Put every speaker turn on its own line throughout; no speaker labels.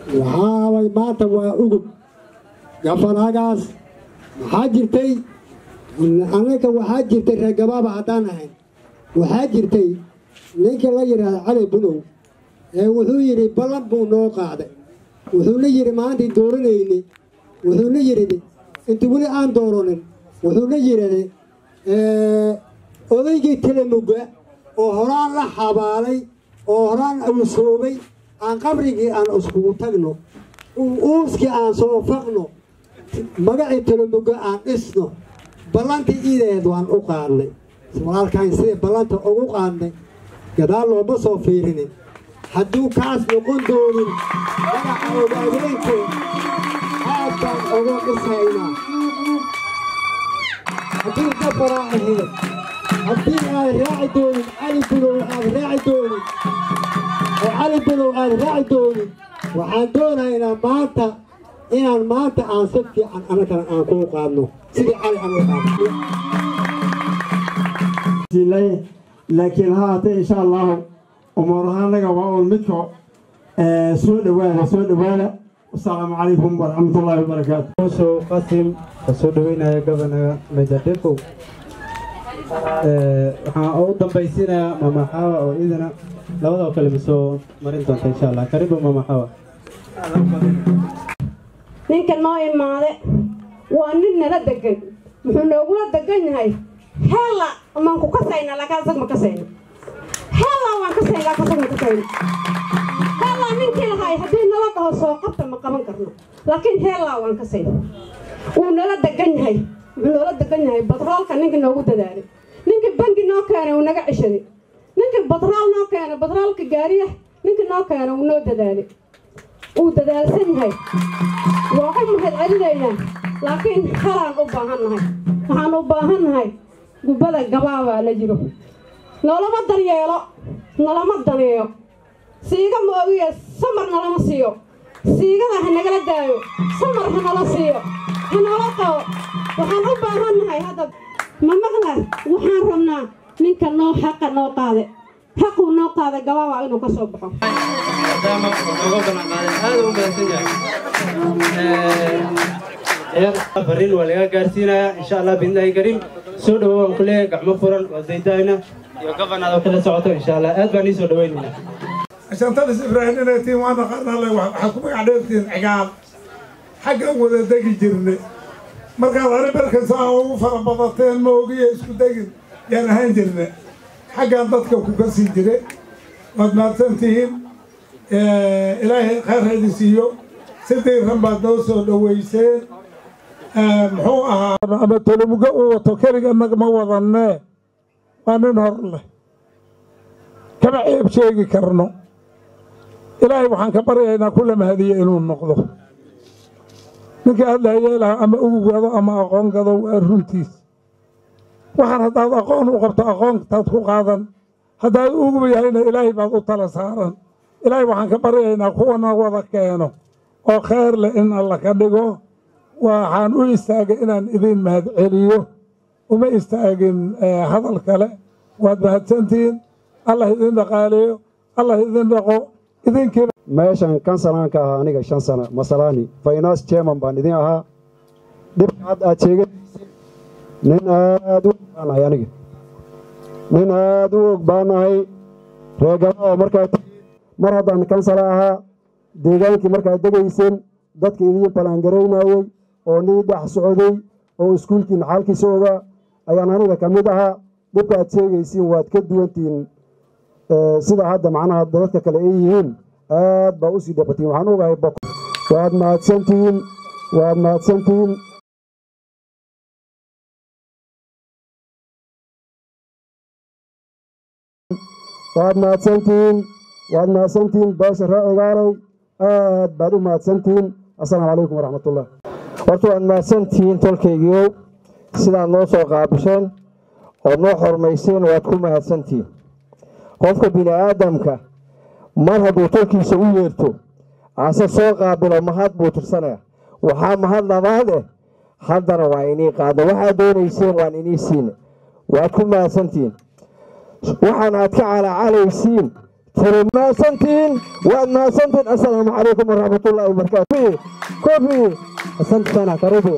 وحاوي ماتا وأقب قفل هاقاس وحاجرتي أنا كوحاجرتي الرقباب عطانهن وحاجرتي ليك الله يرى علي بنو وحو يري بلان بو نو قاعدة وحو يري ما عندي دورنيني وحو يري دي انتو ولي آن دورنين وحو يري دي odaygi telemuga oo horaan la xabaalay oo horaan awsoobay aan qabrigii aan iskugu tagno uuski aan soo faqno magaci telemuga aan dhisno ballantii ideed waan u qaadnay walaalkaan sidee ballanta ugu qaadnay gadaal looma soo fiirinin hadduu kaas noqon doonin magaca ogaadeenkee aad baan uga dhisaynaa haddii ka faraacaheed haddii aad raaci doonin cali bulow aad raaci doonin oo cali bulow aad raaci doonin waxaan doonaynaa maanta inaan maanta aan si fiican annagana aan kuu qaadno sidii cali aan u qaadno
laakiin haatee insha allahu umuurahaanaga waa un midko soo dhawaada السلام عليكم ورحمة الله وبركاته.
سو قاسم سو دوينا يا جبنا ميجر ديكو. أوضم بيسنا ماما حوا أو إذنا لو ده كلمة سو مرنتون إن شاء الله قريب ماما حوا.
ninkan noo imaade waa nin nala degan wuxuu noogula degan yahay hela maan ku kasayna laakiin ma kasayna hela waan kasayna laakiin ma kasayna hela ninkii lahay hadii nala dhaho soo qabta ma qaban karno laakiin hela waan kasayna uu nala degan yahay wuxuu nala degan yahay batroolka ninka noogu dadaalay ninka bangi noo keenay uu naga cishaday ninka batrool noo keenay batroolka gaariya ninka noo keenay uu noo dadaalay uu dadaalsan yahay waxaan mahad celinaynaa laakiin xalaan u baahannahay waxaan u baahannahay gubada gabaabaa la jiro noloma daryeelo noloma daneeyo siiga ma ogiye samar noloma siiyo siigada ha nagala daayo samar ha nala siiyo ha nala qabo waxaan u baahannahay hadda ma maqla waxaan rabnaa ninka noo xaqa noo qaade حقه نقطة جواب إنه كسب بحر.
دائما نقول هذا هو بسنجة. فرين ولا جالسينا إن شاء الله بإذن الله كريم سود هو كله قام فرن وزيدنا يوقفنا هذا كله ساعته إن شاء الله أدبني سود ويننا.
عشان تلص إبراهيم نتي وانا قلنا الله حكومة عدالتين عقاب حق أول دقي جرني مركز هذا بركز ساعة فربطتين موجية إسكو دقي يعني هنجرني. حاجة ضدك وكسين جري ما تنتهين إلهي خير هذه سيو سيدي رمبا دوسو دويسين محوها أما تلمقا وتكرق أنك ما وضعنا وأنا نهر الله كما عيب شيء كرنو إلهي وحان كبرينا كل ما هذه إنو النقضة نكا هذا يلا أما أبو أما أقون قضا وأرنتيس waxaan hadaad aqoon u qabto aqoontaad ku qaadan haddaad ugu yahayna ilaahay baad u tala saaran ilaahay waxaan ka baryaynaa kuwana wada keeno oo khayr leh in alla ka dhigo waxaan u istaagay inaan idin mahad celiyo uma istaagin hadal kale waad mahadsantihiin allah idin dhaqaaleeyo allah idin dhaqo idinkii
meeshan kansalaanka ahaa aniga 5 sano masalaani finance chairman baan idin ahaa dib aad sheegay nin aad u baanahay aniga nin aad u baanahay reegaba markaa mar haddaan kansala ahaa deegaankii markaa degayseen dadka idin balangareynayay oo nii dhex socday oo iskuulkii xaalkiisa ogaa ayaan aniga ka mid ahaa dhibka aad sheegaysiin waad ka duwantihiin sida hadda macnaha dadka kale ay yihiin aad baa usii dhabatiin waxaan ogahay waad mahadsantihiin waad mahadsantihiin baasha raacigaalay aad baad u mahadsantihiin assalaamu calaykum waraxmatullah
horta waad mahadsantihiin tolkaygiiow sidaad noo soo qaabisheen oo noo xormayseen waad ku mahadsantihiin qofka bini aadamka mar hadduu tolkiisa u yeerto ase soo qaabilo mahad buu tirsanaya waxaa mahad labaad haddana waa inii qaadno waxaad doonayseen waan inii siina waad ku mahadsantihiin waxaan aad ka calaacalaysiin ما سنتين وما سنتين. السلام عليكم ورحمة الله وبركاته. كوفي أسنت سنة كروبو.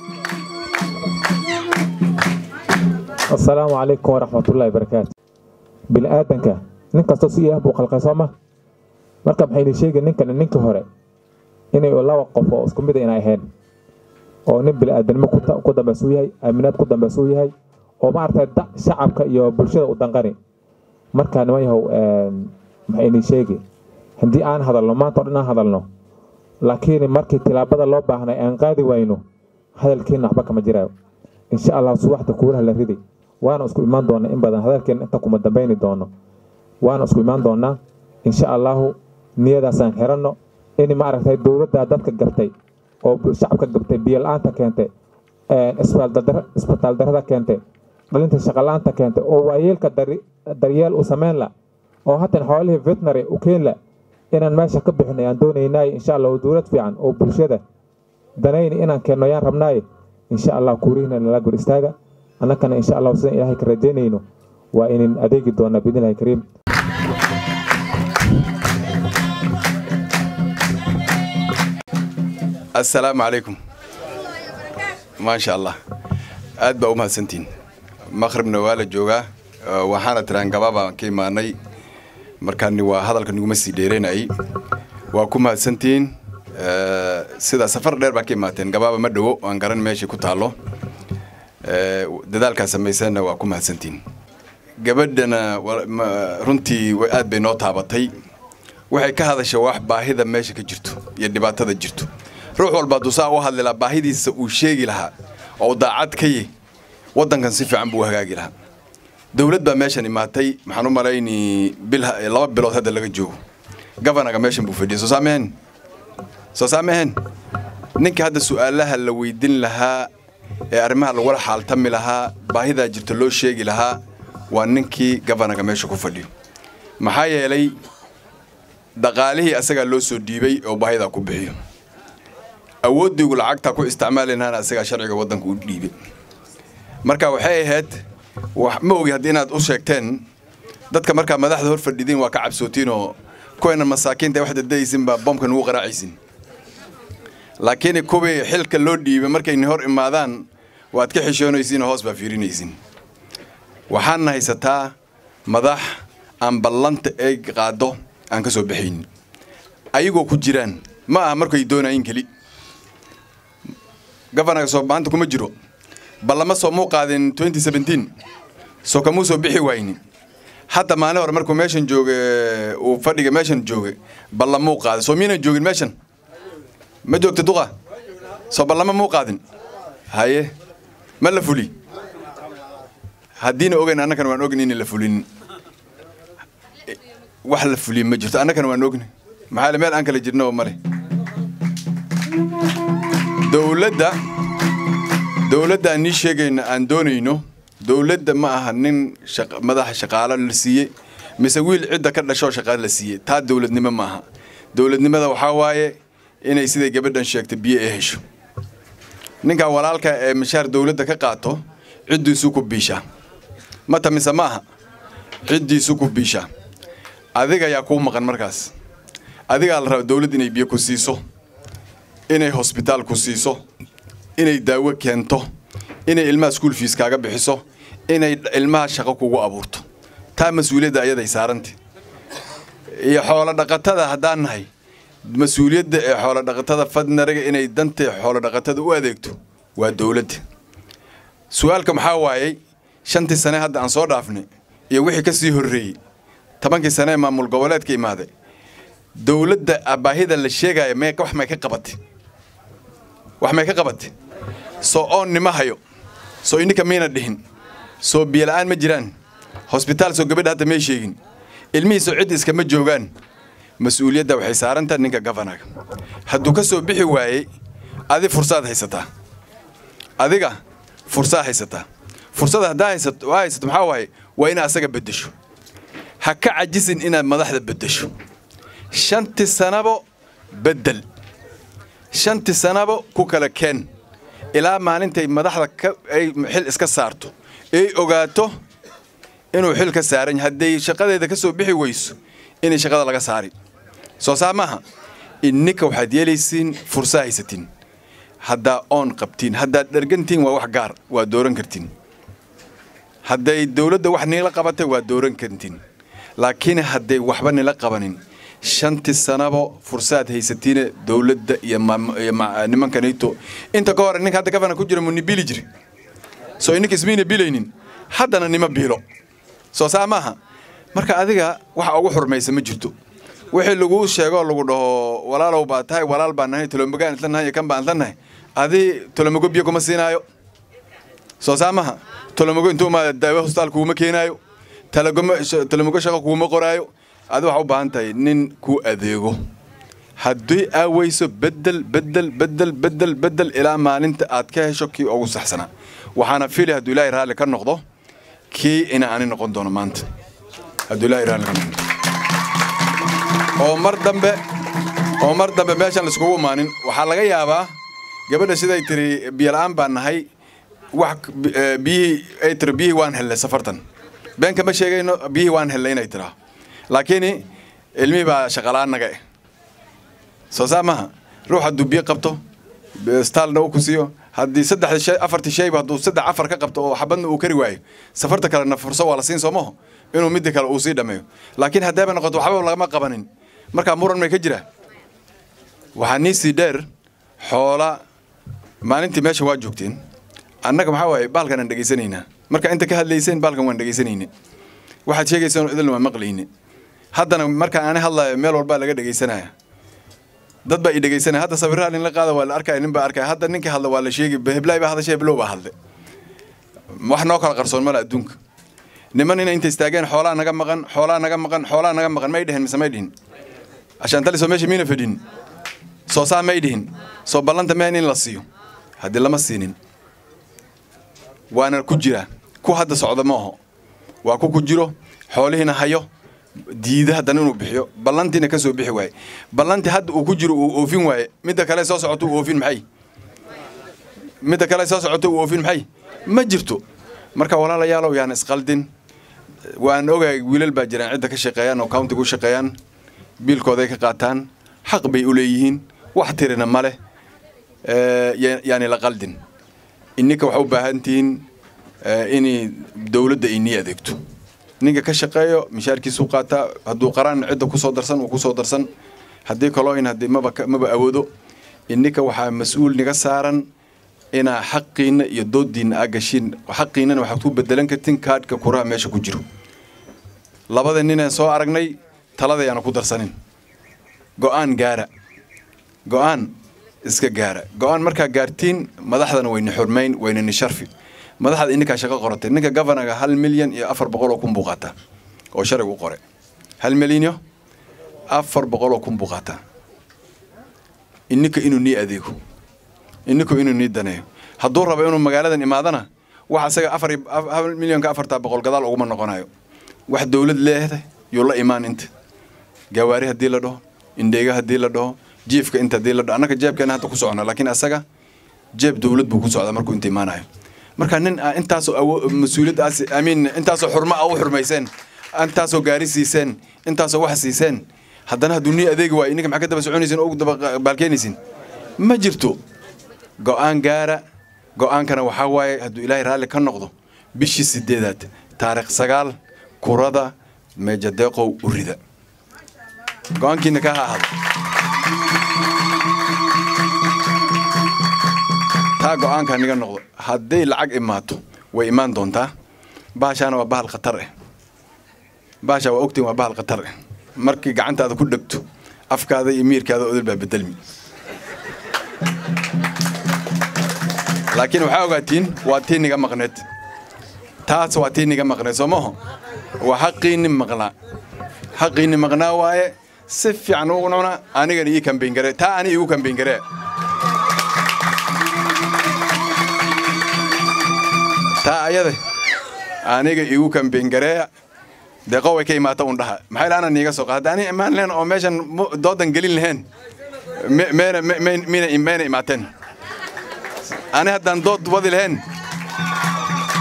السلام عليكم ورحمة الله وبركاته. بالآدنك نك تصيح بوق القسمة مركب حين شيء نك نك هراء إنه الله وقفه أسكم بدي أنا هين أو نبي الآدن ما كنت بسويه أمينات كنت بسويه أو ما أعرف شعب كيو برشة ودنقري مركب نويه حين شيء هندي أنا هذا اللو ما طرنا هذا اللو لكن مركب تلابد الله بهنا أنقاذي وينه هذا الكين نحبك مجراه إن شاء الله سواح تكونها لهذي وأنا أسكو إيمان دونا إن بدن هذا الكين أنتكم الدبين دونا وأنا أسكو إيمان دونا إن شاء الله نيدا سان حرنا إني ما أعرف هاي الدولة دادك جبتي أو شعبك جبتي بيل أنت كنت إسبتال درها كنت بل أنت شغال أنت كنت أو ويل كدريال وسمان لا أو حتى حوالي فيتنري وكين لا إن الماشي كبحنا يندوني ناي إن شاء الله ودولة في عن أو برشة دناين إن كانوا يارم ناي إن شاء الله كورينا نلاقي استاجا أنا كان إن شاء الله وصلنا إلى هيك رجينينه وإن أديك دونا بإذن الله الكريم.
السلام عليكم. ما شاء الله. أدب أمها سنتين. مخرب نوال الجوجا وحنا تران قبابا كيما ني مركاني وهذا الكنوم مسيديرين أي وكمها سنتين سيدا سفر دير باكي ماتين قبابا مدو وانقرن ماشي كتالو ددالك سميسانا وكمها سنتين قبدنا رنتي وآد بينو تابطي waxay ka hadashay wax baahida meesha ka jirto iyo dhibaatada jirto ruux walba duusaa oo hadla baahidiisa uu sheegi lahaa oo daacad ka yahay wadankan si fiican buu hagaagi lahaa dawladda meeshan imaatay maxaan u maleynay laba bilood hadda laga joogo gabanaga meeshan buu fadhiyo soo saameen ninka hadda su'aalaha la weydiin lahaa ee arrimaha lagu wada xaaltami lahaa baahida jirto loo sheegi lahaa waa ninkii gabanaga meesha ku fadhiyo maxaa yeelay dhaqaalihii asaga loo soo dhiibay oo baahida ku bixiyo awoodigu lacagta ku isticmaalayna asaga sharciga wadanka u dhiibay marka waxay ahayd wax ma ogi hadii inaad u sheegteen dadka marka madaxda hor fadhidin waa ka cabsootiin oo kuwana masaakiinta wax dadaysin ba bombkan uu qaraacaysin laakiin kuwii xilka loo dhiibay markay hor imaadaan waad ka xishoonaysiin hoos ba fiirinaysiin waxaan haysataa madax aan ballanta ay qaado aan ka soo bixin ayagoo ku jiraan ma aha markay doonayeen kali gabanaga soo baanta kuma jiro ballama soo muu qaadin 2017 soo kamu soo bixi wayni hatta maalin hore markuu meeshan joogay uu fadhiga meeshan joogay ballama uu qaaday soo miina joogin meeshan ma joogto duqa soo ballama muu qaadin haye ma la fuli haddiina ogeyn annagana waan ognayn in la fulin wax la fulin ma jirto annagana waan ognayn maxaa meel aan kala jirno male dawladda aan sheegayna aan doonayno dawladda ma aha nin madax shaqaale la siiyay mise wiil cidda ka dhasho shaqaale la siiyay taa dawladnimo ma aha dawladnimada waxa waaye inay sida gabadhan sheegtay biyo ay hesho ninka walaalka ee mishaar dawladda ka qaato ciddiisu ku biisha mata mise ma aha ciddiisu ku biisha adiga yaa ku maqan markaas adiga la rabo dawladda inay biyo ku siiso inay hospital ku siiso inay daawo keento inay ilmaha school fees kaaga bixiso inay ilmaha shaqo kugu abuurto taa mas'uuliyadda ayada ay saarantay iyo xoolo dhaqatada hadaan nahay mas'uuliyadda ee xoolo dhaqatada fadnariga inay danta xoolo dhaqatada u adeegto waa dawladda su'aalka maxaa waayay 5 sano hadda aan soo dhaafnay iyo wixii ka sii horeeyay 10 sano maamul goboleedka imaaday dawladda baahida la sheegay wax may ka qabatay soo on nima hayo soo indika meena dhihin soo biilaan ma jiraan hospital soo gabadha hadda ma sheegin ilmihiisu cid iska ma joogaan mas'uuliyadda waxay saarantaa ninka gafanaga hadduu ka soo bixi waayay adiga fursad haysataa fursad hadda haysato maxaa waaye waa ina asaga bedesho ha ka cajisin inaad madaxda bedesho 5 sanabo bedel 5 sanabo ku kala keen ilaa maalintay madaxda ay xil iska saarto ay ogaato inuu xil ka saaran haday shaqadeeda ka soo bixi weyso إني شغالة لقى ساري سامها إنك وحد يليسين فرصة هيستين هدا أون قبتين هدا درجنتين ووحجار ودورن كرتين هدا الدولة ده واحد نيلا قبته ودورن كرتين لكن هدا وحبا نيلا قبنين شنت السنة فرصة هيستين دولة يا نمان كنيتو أنت قارن إنك هدا كفنا كجرا من بيلي جري إنك اسمين بيلينين هدا أنا نما بيلو سامها marka adiga waxa ugu xurmaysan ma jirto wixii lagu sheego lagu dhaho walaalow baa tahay walaal baan nahay tolomagaan islanahay kan baan lanahay adi tolomago biyo kuma siinaayo soo saamaha tolomago intuu ma daawo hospital kuma keenayo tolomago shaqo kuma qoraayo adi waxa u baahan tahay nin ku adeego haddii aawayso bedel ilaa maalinta aad ka hesho kii ugu saxsana waxaana fiili hadduu ilaahay raali ka noqdo kii ina aan noqon doono maanta أدولة إيران كمان عمر دم بمشان السكوب مانين وحلاقي يابا قبل شيء يتري بيلام بانهاي وح بيه يتري بيه وان هلا سفرتن بين كم شيء إنه بيه وان هلا ينترى لكني علمي بشغلان نجاي سوزامها روح الدبي قبته بستال نو كسيو هدي سدح الشيء أفرت الشيء بعده سدح أفر كقبته وحبنا وكري واي سفرتك على فرصة ولا سين سماه إنه مدك الأوصي دمه لكن هذا بنقطع وحبه ولا ما قبنين مركب مرن ما يكجره وحنيسي در حولا ما أنت ماشي واجبتين أنك محاوي بالكن عندك سنينة مركب أنت كهل ليسين بالكن عندك سنينة واحد شيء يسون إذا لما مقليني هذا أنا مركب أنا هلا ميل والبال عندك سنة ضد بقى عندك سنة هذا صبرها لين لقاده ولا أركا نبى أركا هذا نك هلا ولا شيء بهبلاي بهذا شيء بلو بهذا وإحنا ناكل قرصون ملا دونك نمانينا أنت استاجين حولا نجمعن ما يدهن ما يدهن عشان تلي سماشي مين في دين صوصا ما يدهن صوب بلانت مانين لصيو هذا لما سنين وأنا كجرا كو هذا صعد معه وأكو كجرو حوله هنا هيو ديده هذا نو بحيو بلانتي نكسو بحواي بلانتي هاد وكجرو وفين واي متى كلا صوص عطو وفين محي متى كلا صوص عطو وفين محي ما جرتو مركا ولا لا يالو يعني اسقلدين وأنا أوجي ويل الباجران عندك شقيان وكاونت جو شقيان بيلكودي كقاتان حق بيقوليهن واحترنا ماله يعني لقلدين إنك وحبها أنتين إني دولة إني أذكتو نيجا كشقايو مشاركي سوقاتا هدو قران عدة كوسو درسن هدي كلاين هدي ما بأودو إنك وح مسؤول نيجا سارن إنا حقين يدود دين أجشين وحقينا وحكتوب بدلن كتين كاد ككرة ماشي كجرو لابد إننا سوا أرجني ثلاثة يعني كودر سنين قان إسك جارة قان مركا جارتين مدحنا وين حرمين وين نشرفي مدحنا إنك عشان قرأت إنك جافنا هل مليون أفر بقولكم بقاتا أو شرق وقرأ هل مليون أفر بقولكم بقاتا إنك إنو ني أذيكو إنكم إنه ندناه هدور ربعون المجالات إمادنا واحد سجى أفر مليون كأفر تابقول قدال عقوم النقنايو واحد دولة له يلا إيمان أنت جواري هدي لده إنديجا هدي لده جيفك أنت هدي لده أنا كجيب كأنها تكسرنا لكن أسجى جيب دولة بكسر هذا مركو أنت إيمانه مركان أنت أو مسؤولية أمين أنت أو حرمة أو حرميسين أنت أو جاريسين أنت أو وحسيسين هدنا الدنيا أذيك وإنك معك ده بسعونيسين أو ده بالكينيسين ما جرتو قان جارة قان كان وحواي هدو إلهي رالي كان نقضه بيش السديدات تاريخ سجال كوردا ماجر ديكو وريدا قان كي نكاها هذا تا قان كان نقول نقضه هدي العق إماتو وإيمان دونتا باشا أنا وباه الخطر باشا وأكتي وباه الخطر مركي قعنت هذا كل دكتو أفكار هذا يمير كذا أذل بدلمي لكن وحاوقاتين واتين نجا مغنت تاس واتين نجا مغنت سماه وحقين مغنا حقين مغنا واي سف عنو غنونا أنا جري كم بينجرة تا أنا يو كم بينجرة تا أيده أنا جري يو كم بينجرة دقوا كي ما تون ده محل أنا نيجا سوق هذا أنا ما لين أمشان دودن قليل هن مين إماتن أنا هدان دود وذي لهن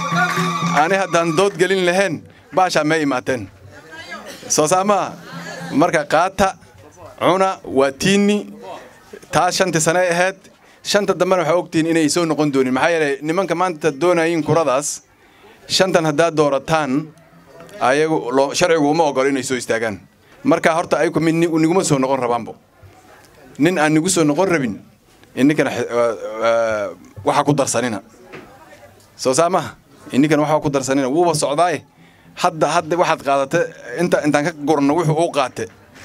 أنا هدان دود قليل لهن باشا ما إماتن سوساما marka qaata cuna waatiini taas 5 sano ahayd 5 dambana waxa ogtiin inay soo noqon doonin maxaa yeelay nimanka maanta doonayeen kuradaas 5 hadda doorataan ayagu sharcigu uma ogol inay soo istaagaan marka horta ay ku mid niguma soo noqon rabaanbo nin aan nigu soo noqon rabin inninkana waxa ku darsanina soo saamaha inninkana waxa ku darsanina wuuba socdaay hadda waxaad qaadatay intaan ka gurno wuxuu u qaatay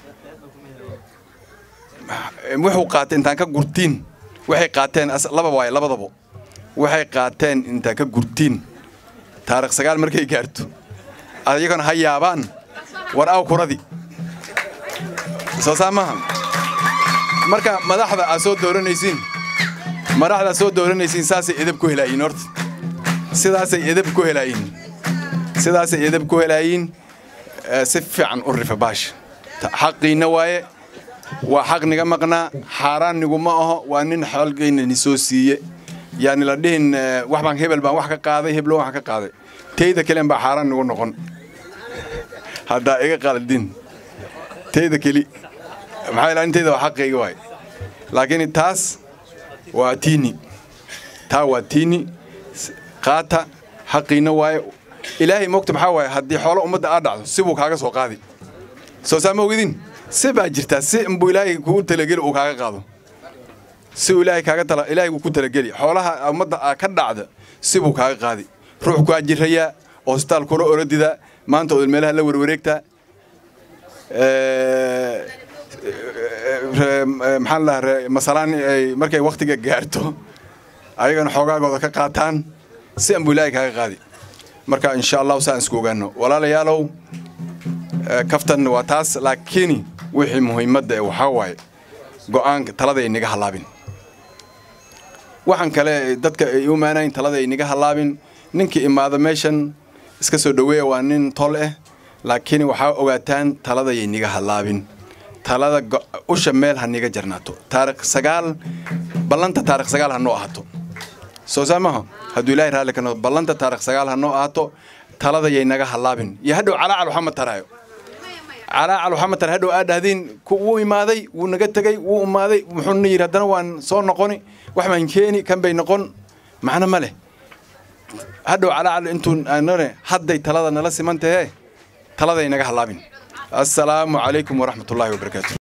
intaan ka gurtiin waxay qaateen labadaba waxay qaateen intaan ka gurtiin taariikh 9 markay gaarto ayagana ha yaabaan war aw kuradi soo saamaha marka madaxda soo dooranaysiin saasay edeb ku helayeen horta sidaasay edeb ku helayeen si fiican u rifa baash xaqiina waaye waa xaq niga maqnaa xaaraan niguma aho waa nin xalqayna ni soo siiye yaani la dhihin wax baan hebel baan wax ka qaaday heblo wax ka qaaday tayda kale baa xaaraan nigu noqon hadda iga qaladin tayda kali maxay la intayda wax xaqayga waay laakiin taas waa tiini qaata xaqiina waay ilaahay moogta maxaa waay haddii xoolo ummadda aad dhacdo sibuu kaaga soo qaadi soo saama ogidin si baa jirtaa si inbuu ilaahay kugu talageli uu kaaga qaado si ilaahay ku talageli xoolaha ummadda ka dhacda sibuu kaaga qaadi ruux ku ajiraya hospital kula orodida maanta oo meelaha la warwareegta maxaan la masalan markay waqtiga gaarto ayagana xogaagooda ka qaataan si aan bulay kaaga qaadi marka insha Allah saan isku ogaano walaalayaalow kaftan waa taas laakiin wixii muhiimadda waxa waaye go'aanka talada inaga halaabin waxaan kale dadka ay u maanayn talada inaga halaabin ninkii imaado meeshan iska soo dhaweeyo waa nin tol laakiin waxa ogaataan talada inaga halaabin talada usha meel haniga jarnaato taariikh 9 ballanta taariikh 9 hanoo ahaato soo saamaha hadduu ilaahay raali kana ballanta taariikh 9 hanoo ahaato talada inaga halaabin ya hadhow calaacal Muhammad taraayo calaacal Muhammad tar hadhow aadahdin wuu imaaday wuu naga tagay wuu imaaday wuxuu yiri hadana waan soo noqoni wax ma keeni kan bay noqon macna ma leh hadhow calaacal intuu aanare hadday talada nala simantahay talada inaga halaabin السلام عليكم ورحمة الله وبركاته.